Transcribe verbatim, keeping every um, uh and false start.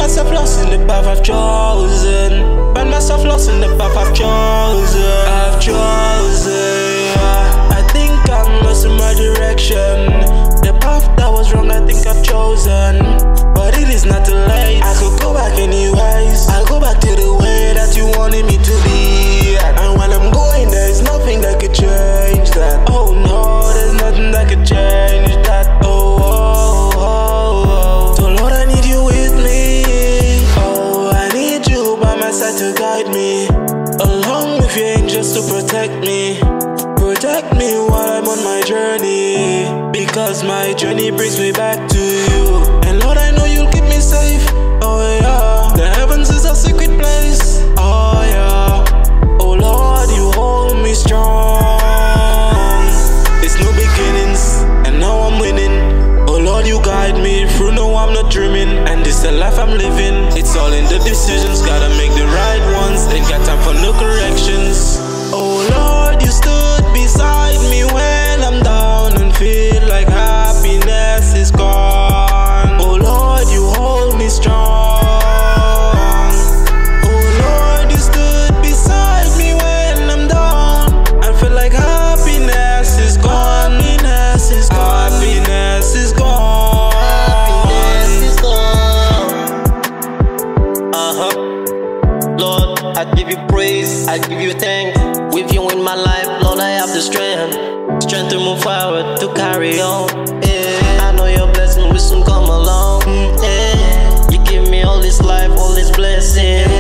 myself lost in the path I've chosen. Find myself lost in the path I've chosen. I've chosen. I think I'm lost in my direction. The path that was wrong, I think I've chosen. But it is not too late. I could go back anyways. I'll go back to the way that you wanted me to be. And when I'm going, there's nothing that could change that. Oh no, there's nothing that could change that. Oh, oh, oh, oh. So Lord, I need you with me. Oh, I need you by my side to guide me, along with your angels to protect me. Protect me while I'm on my journey, because my journey brings me back to you. And Lord, I know you'll keep me safe. Oh yeah, the heavens is a secret place. Oh yeah, oh Lord, you hold me strong. It's new beginnings, and now I'm winning. Oh Lord, you guide me through. No, I'm not dreaming, and this the life I'm living. It's all in the decisions, gotta make the right ones. Ain't got time for no corrections. Oh Lord, you stood beside me when I'm down and feel like happiness is gone. Oh Lord, you hold me strong. Oh Lord, you stood beside me when I'm down and feel like happiness is gone. Happiness is gone. Happiness is gone. Happiness is gone. Uh-huh. Lord, I give you praise, I give you thanks. With you in my life, Lord, I have the strength. Strength to move forward, to carry on. Yeah. I know your blessing will soon come along. Yeah. You give me all this life, all this blessing.